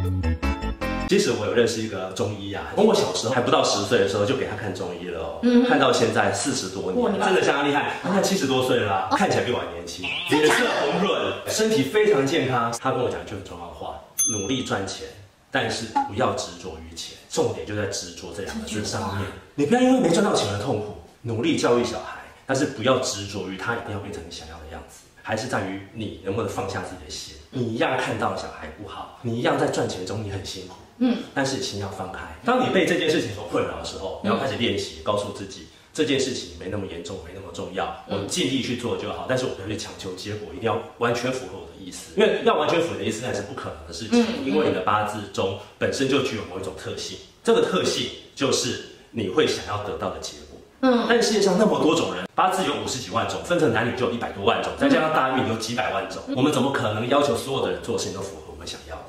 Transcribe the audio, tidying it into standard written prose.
其实我有认识一个中医啊，从我小时候还不到10岁的时候就给他看中医了哦，看到现在40多年，真的相当厉害。他现在70多岁了啦，看起来比我还年轻，脸色红润，身体非常健康。他跟我讲一句很重要的话：努力赚钱，但是不要执着于钱。重点就在执着这2个字上面。你不要因为没赚到钱而痛苦，努力教育小孩，但是不要执着于他一定要变成你想要的样子，还是在于你能不能放下自己的心。你一样看到小孩不好，你一样在赚钱中你很辛苦。但是心要放开。当你被这件事情所困扰的时候，你要开始练习，告诉自己这件事情没那么严重，没那么重要，我尽力去做就好。但是我不要去强求结果，一定要完全符合我的意思，因为要完全符合你的意思那是不可能的事情。因为你的八字中本身就具有某一种特性，这个特性就是你会想要得到的结果。但世界上那么多种人，八字有50几万种，分成男女就有100多万种，再加上大运有几百万种，我们怎么可能要求所有的人做的事情都符合我们想要的？